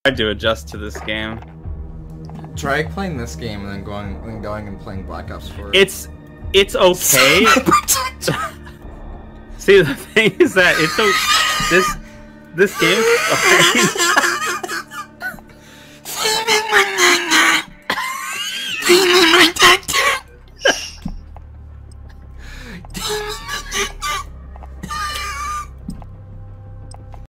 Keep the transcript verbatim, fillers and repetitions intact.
tried to adjust to this game. Try playing this game and then going and going and playing Black Ops four. It's it's okay. See, the thing is that it's so this this game. Okay.